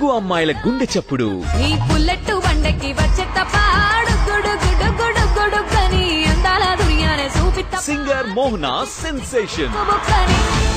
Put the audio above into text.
తెలుగు అమ్మాయిల గుండె చప్పుడు నీ బుల్లెట్ బండకి వచ్చేటపాడు గుడు గుడు గుడు గుడు కని అందాల దునియానే చూపిస్తా సింగర్ మోహన సెన్సేషన్